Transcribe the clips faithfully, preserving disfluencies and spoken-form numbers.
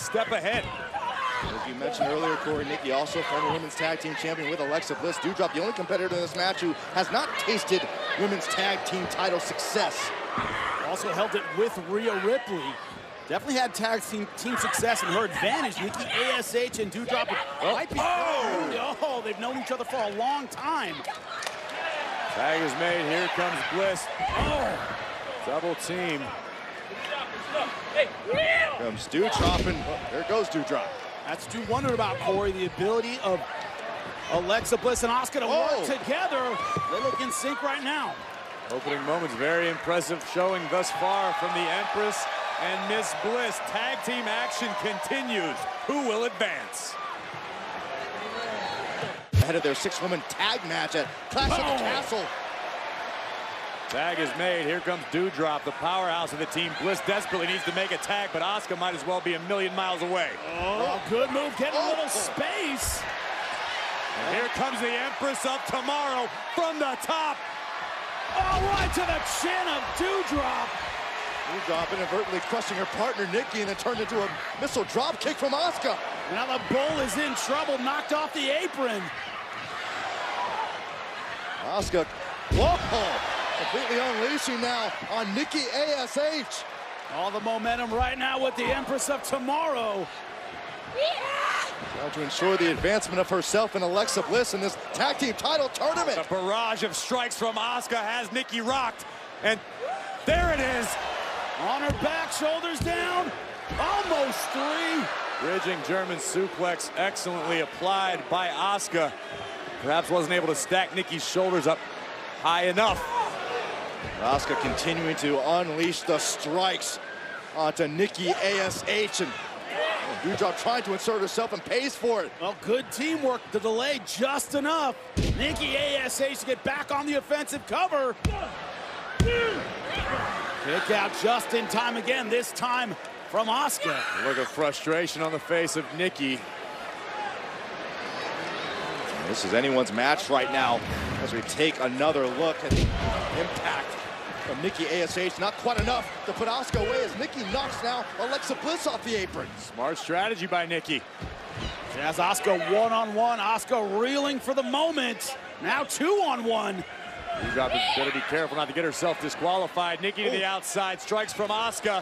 step ahead. As you mentioned earlier, Corey, Nikki, also former women's tag team champion with Alexa Bliss. Doudrop, the only competitor in this match who has not tasted women's tag team title success. Also held it with Rhea Ripley. Definitely had tag team, team success in her advantage. Nikki A S H and Doudrop might be. Oh! oh, they've known each other for a long time. Tag is made. Here comes Bliss. Oh! Double team. Here comes Doudrop, and oh, there goes Doudrop. That's what you wondered about, Corey, the ability of Alexa Bliss and Asuka to oh. work together. They look in sync right now. Opening moments, very impressive showing thus far from the Empress and Miss Bliss. Tag team action continues. Who will advance? Ahead of their six-woman tag match at Clash oh. of the Castle. Tag is made. Here comes Doudrop, the powerhouse of the team. Bliss desperately needs to make a tag, but Asuka might as well be a million miles away. Oh, good move, getting oh. a little space. And here comes the Empress of Tomorrow from the top. All right to the chin of Doudrop. Doudrop inadvertently crushing her partner, Nikki, and then turned into a missile drop kick from Asuka. Now the Bull is in trouble, knocked off the apron. Asuka, whoa! Completely unleashing now on Nikki A S H. All the momentum right now with the Empress of Tomorrow. Trying to ensure the advancement of herself and Alexa Bliss in this tag team title tournament. A barrage of strikes from Asuka has Nikki rocked. And there it is. On her back, shoulders down. Almost three. Bridging German suplex excellently applied by Asuka. Perhaps wasn't able to stack Nikki's shoulders up high enough. Asuka continuing to unleash the strikes onto Nikki A S H, and Doudrop trying to insert herself and pays for it. Well, good teamwork. The delay just enough. Nikki A S H to get back on the offensive cover. Kick out just in time again, this time from Asuka. Look of frustration on the face of Nikki. This is anyone's match right now as we take another look at the impact of Nikki A S H. Not quite enough to put Asuka away as Nikki knocks now Alexa Bliss off the apron. Smart strategy by Nikki. She has Asuka one-on-one. Asuka reeling for the moment. Now two-on-one. Doudrop better be careful not to get herself disqualified. Nikki to the outside, strikes from Asuka.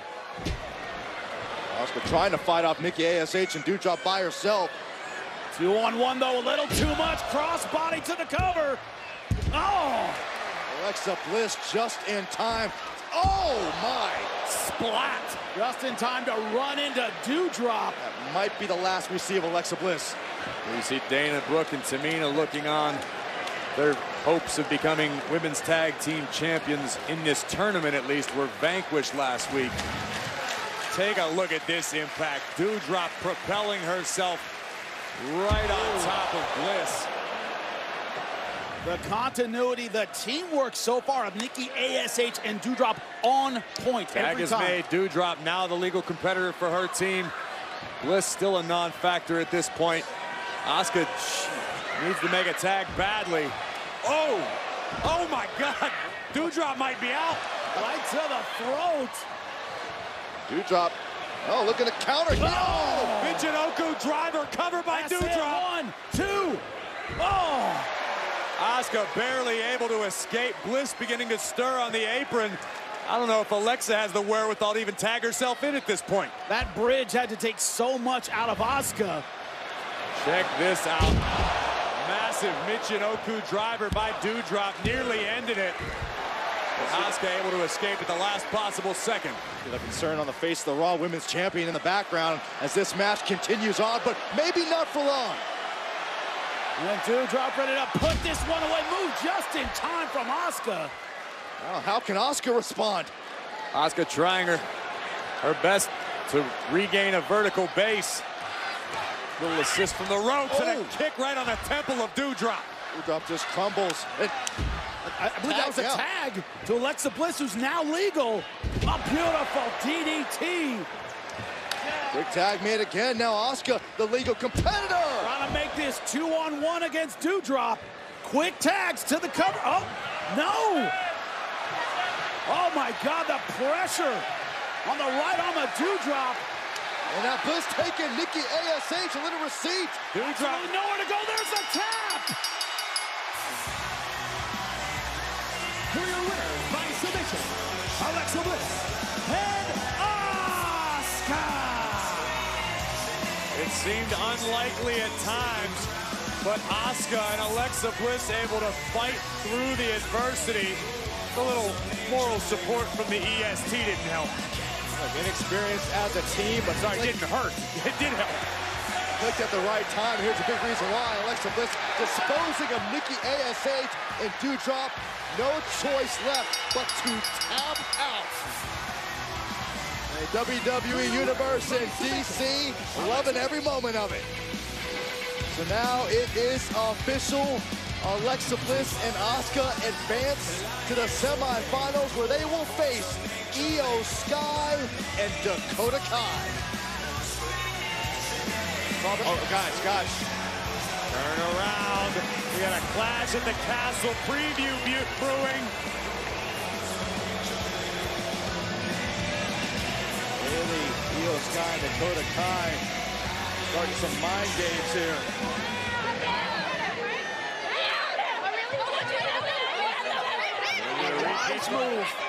Asuka trying to fight off Nikki A S H and Doudrop by herself. Two on one though, a little too much. Crossbody to the cover. Oh! Alexa Bliss just in time. Oh my! Splat! Just in time to run into Doudrop. That might be the last we see of Alexa Bliss. You see Dana Brooke and Tamina looking on. Their hopes of becoming women's tag team champions in this tournament, at least, were vanquished last week. Take a look at this impact. Doudrop propelling herself right on top of Bliss. The continuity, the teamwork so far of Nikki A S H and Doudrop on point Tag every is time. made. Doudrop now the legal competitor for her team. Bliss still a non-factor at this point. Asuka needs to make a tag badly. Oh! Oh my God! Doudrop might be out. Right to the throat. Doudrop. Oh, look at the counter. Oh! Michinoku driver covered by Doudrop. One, two. Oh! Asuka barely able to escape. Bliss beginning to stir on the apron. I don't know if Alexa has the wherewithal to even tag herself in at this point. That bridge had to take so much out of Asuka. Check this out. Massive Michinoku driver by Doudrop nearly ended it. Asuka able to escape at the last possible second. The concern on the face of the Raw Women's Champion in the background as this match continues on, but maybe not for long. And Doudrop ready to put this one away. Move just in time from Asuka. Well, how can Asuka respond? Asuka trying her, her best to regain a vertical base. Little assist from the ropes oh. and a kick right on the temple of Doudrop. Doudrop just crumbles. It, I, I believe that was a yeah. tag to Alexa Bliss, who's now legal. A beautiful D D T. Big tag made again. Now Asuka, the legal competitor. Trying to make this two on one against Doudrop. Quick tags to the cover. Oh, no. Oh, my God, the pressure on the right arm of Doudrop. And now Bliss taking Nikki A S H a little receipt. Doudrop, nowhere to go. There's a tap. For your winner by submission, Alexa Bliss and Asuka. It seemed unlikely at times, but Asuka and Alexa Bliss able to fight through the adversity. A little moral support from the E S T didn't help. Like inexperienced as a team, but Sorry, it didn't hurt. It did help. clicked at the right time. Here's a big reason why. Alexa Bliss disposing of Nikki A S H and Doudrop. No choice left but to tap out. The W W E Universe in D C, loving every moment of it. So now it is official. Alexa Bliss and Asuka advance to the semifinals where they will face Io Sky and Dakota Kai. Oh, gosh, gosh. Turn around. We got a Clash at the Castle preview brewing. Really, Io Sky and Dakota Kai starting some mind games here. Nice move.